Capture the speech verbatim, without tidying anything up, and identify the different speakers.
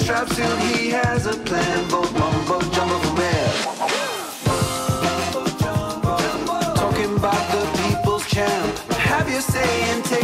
Speaker 1: strap suit, he has a plan. Vote Mumbo Jumbo for mayor. Talking about the people's champ. Have your say and take